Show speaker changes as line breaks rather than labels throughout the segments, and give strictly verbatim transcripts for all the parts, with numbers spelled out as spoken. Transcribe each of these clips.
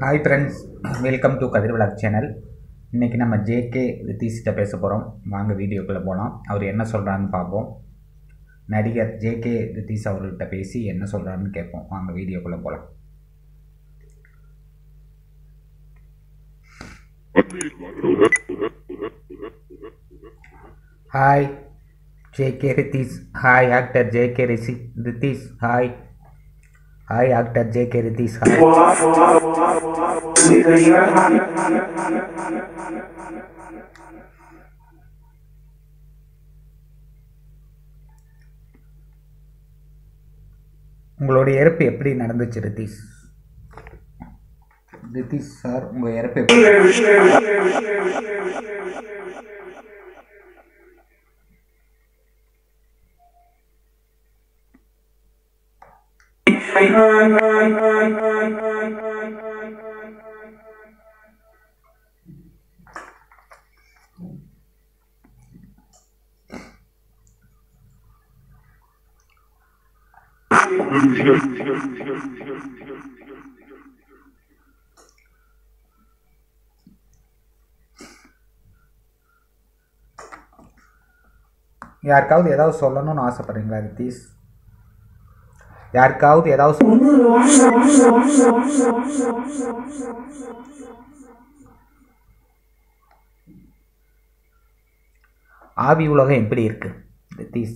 Hi friends, welcome to Kadir Vlog channel. இன்னைக்கு நம்ம JK ரித்திஸ்ட்ட பேச போறோம். வாங்க வீடியோக்குள்ள போலாம். அவர் என்ன சொல்றான்னு பாப்போம். நடிகர் ஜேகே ரித்திஸ் அவர்கிட்ட பேசி என்ன சொல்றான்னு கேட்போம். வாங்க வீடியோக்குள்ள போலாம். Hi JK Rithish. Hi actor JK Rithish. Hi. Hi actor JK Rithish. Hi. உங்களுடைய இறப்பு எப்படி நடந்துச்சு ரித்திஸ்? ரித்திஸ் சார், உங்க இறப்பு எப்படி? யாருக்காவது ஏதாவது சொல்லணும்னு ஆசைப்படுறீங்களா ரித்திஸ்? யாருக்காவது ஏதாவது ஆவி உலகம் எப்படி இருக்கு ரித்திஸ்?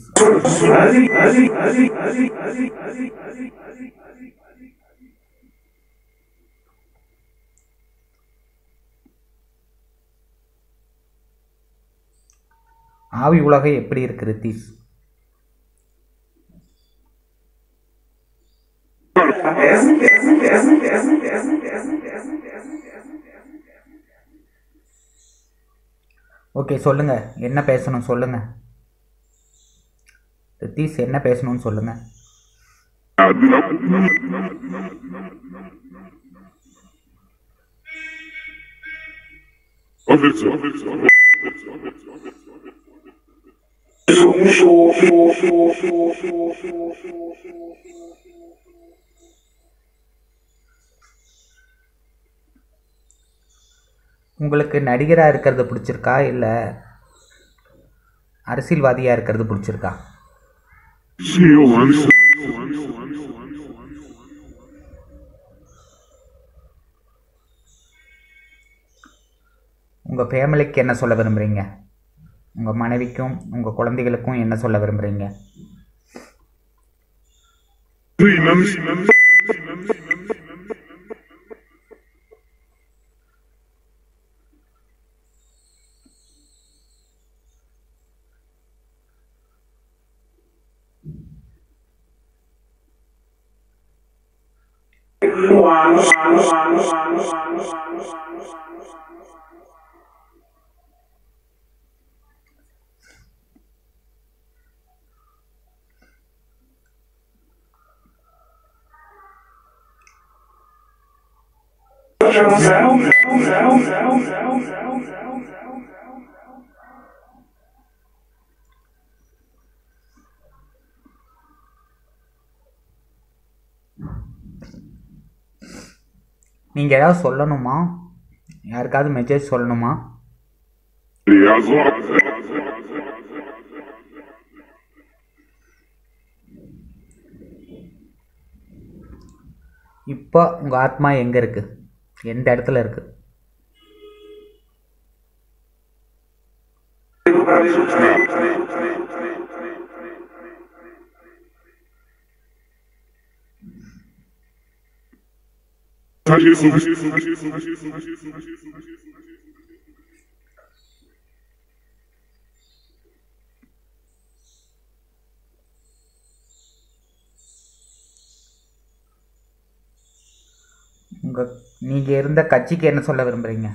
ஆவி உலகம் எப்படி இருக்கு ரித்திஸ்? ஓகே, சொல்லுங்க, என்ன பேசணும் சொல்லுங்க ரித்திஸ், என்ன பேசணும்னு சொல்லுங்க. உங்களுக்கு நடிகரா இருக்கிறது பிடிச்சிருக்கா இல்ல அரசியல்வாதியா இருக்கிறது பிடிச்சிருக்கா? உங்க ஃபேமிலிக்கு என்ன சொல்ல விரும்புறீங்க? உங்க மனைவிக்கும் உங்க குழந்தைகளுக்கும் என்ன சொல்ல விரும்புறீங்க? நீங்க ஏதாவது சொல்லணுமா? யாருக்காவது மெசேஜ் சொல்லணுமா? இப்போ உங்க ஆத்மா எங்க இருக்கு? எந்த இடத்துல இருக்கு? உங்க நீங்க இருந்த கட்சிக்கு என்ன சொல்ல விரும்புறீங்க?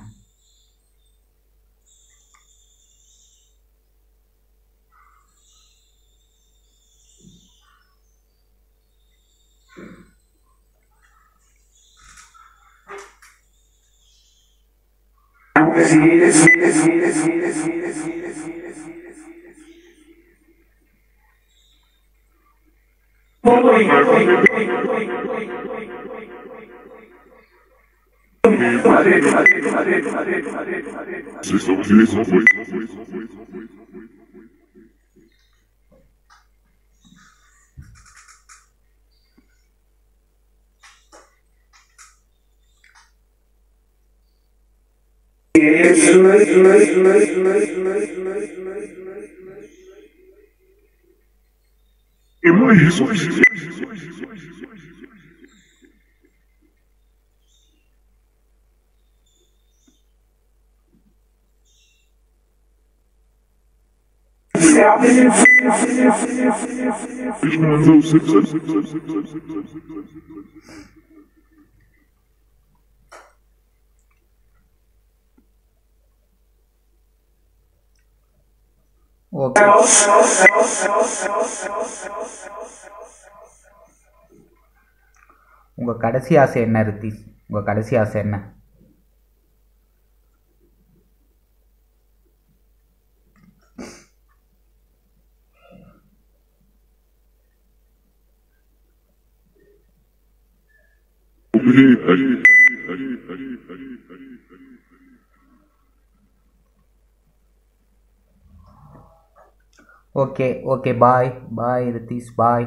ஓகே, உங்க கடைசி ஆசை என்ன ரித்தீஷ்? உங்க கடைசி ஆசை என்ன? Okay okay, bye bye Rithish, பாய்.